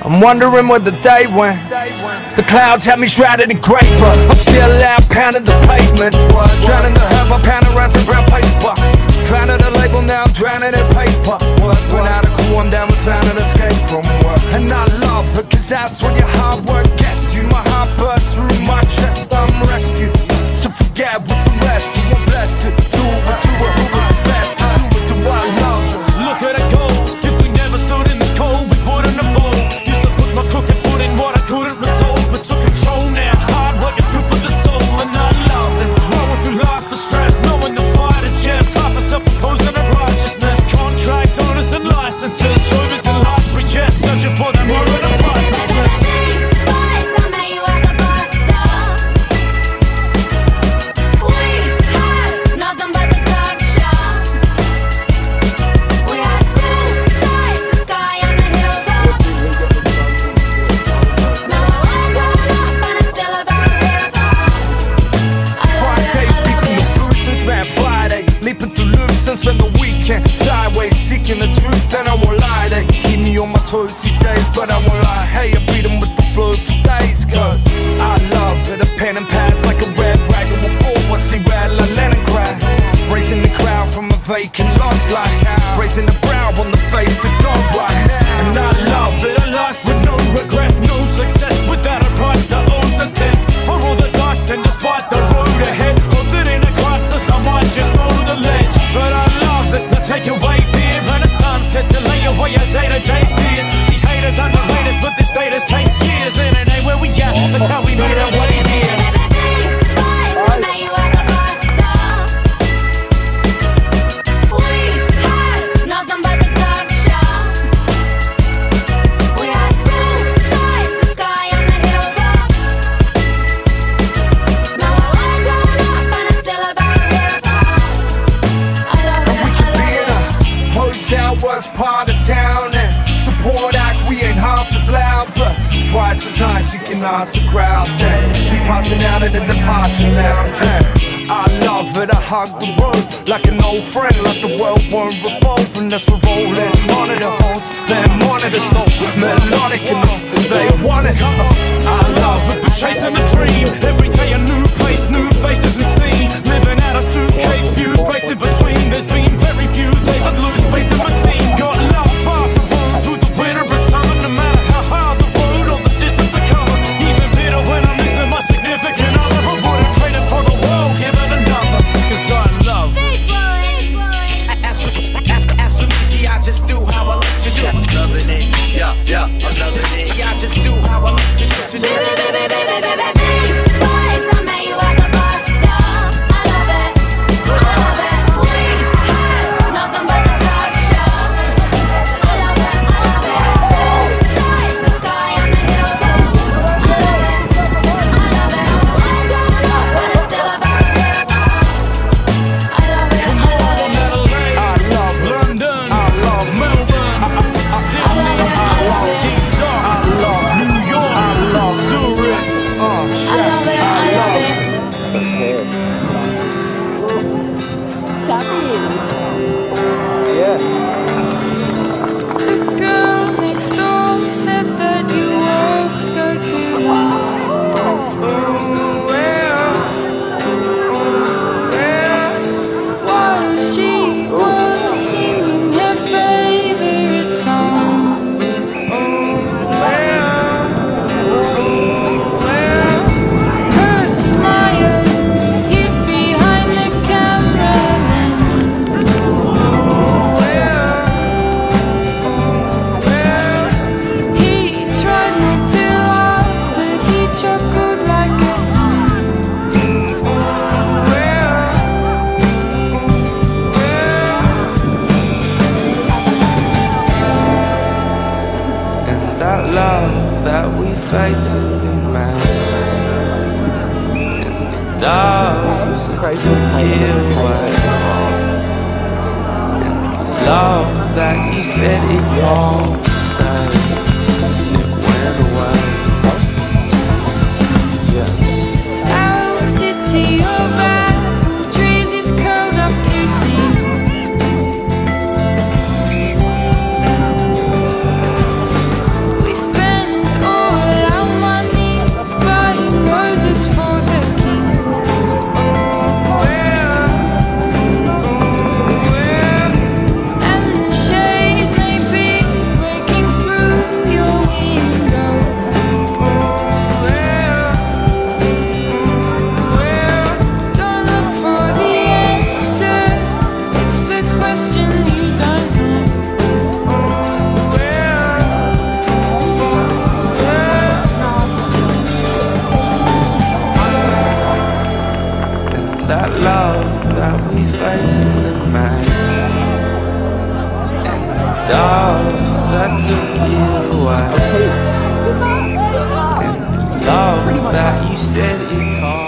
I'm wondering where the day went. The clouds have me shrouded in grey, but I'm still out pounding the pavement. Drowning the herb, I'm pounding around some brown paper. Founded a label, now I'm drowning in paper. Went out of cool, I'm down with found an escape from work. And I love it, cause that's when your hard work gets you. My heart bursts through my chest, I'm rescued. So forget what the rest do, I'm blessed to do it, but do it, who was the best? To do it to what I love. Look at it go, if we never stood in the cold, we wouldn't have fold. Used to put my crooked foot in what I couldn't resolve, but took control now. Hard work is good for the soul, and I love it. Growing through life for stress, knowing the fight is just half a self-imposing of righteousness. Contract owners and licenses, service and lives we just searching for the moment of pricelessness. Spend the weekend sideways, seeking the truth, and I won't lie. They keep me on my toes these days, but I won't lie. Hey, I beat them with the flow for days, cause I love it. A pen and pads like a red rag on a ball. I see red like Leningrad. Raising the crowd from a vacant lots like raising the brow on the face of God right. And I love it, a life with no regret, no success without a price that owes a debt. I roll the dice and despite the road ahead, hold it in a crisis, I might just roll the ledge. But I love it, let's take away beer and a sunset to lay away your day-to-day fears. See haters underrate us, but this status takes years, and it ain't where we at, that's how we made our way here. Part of town and support act, we ain't half as loud, but twice as nice. You can ask the crowd then we passing out in the departure lounge. I love it, I hug the road like an old friend, like the world won't revolve unless we're rolling. Monitor hosts, then monitor so melodic enough, they want it. I love it, but chasing a dream. Every day a new place, new faces we see. Living out a suitcase, few breaks in between. There's been very few days I'd lose faith in my team. Got love far from home through the winter or summer. No matter how hard the road or the distance I cover. Even bitter when I'm missing my significant other. I wouldn't trade it for the world, give it another. Cause I love it. As for me, see, I just do how I like to do. I'm loving it, yeah, I'm loving it. I just do how I like to do. Boys, I met you at the bus stop. I love it, I love it. We had nothing but the talk show. I love it, so tight, the sky on the hilltops. I love it, I'm grown up, but it's still about hip-hop. I love it, I love London, I love Melbourne, Sydney, I love TikTok, I love New York, I love Zurich. I love it, I love it. The girl next door said that your works go too long. While she was singing her favorite song. Her smile hid behind the camera lens. He tried not to laugh, but he chuckled like a hen. And that love that we fatally made in the doves that took you away, and the love that you said it can't stay, and it went away. Our city of apple trees is curled up to sea. We spent love that we fatally made, and the doves that took you away, and the love that you said you called.